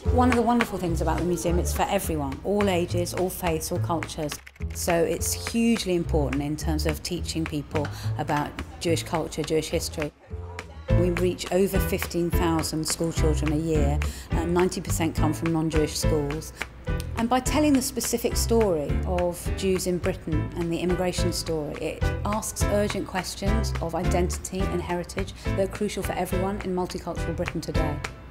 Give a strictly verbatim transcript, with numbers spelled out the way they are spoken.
One of the wonderful things about the museum, it's for everyone, all ages, all faiths, all cultures. So it's hugely important in terms of teaching people about Jewish culture, Jewish history. We reach over fifteen thousand school children a year, and ninety percent come from non-Jewish schools. And by telling the specific story of Jews in Britain and the immigration story, it asks urgent questions of identity and heritage that are crucial for everyone in multicultural Britain today.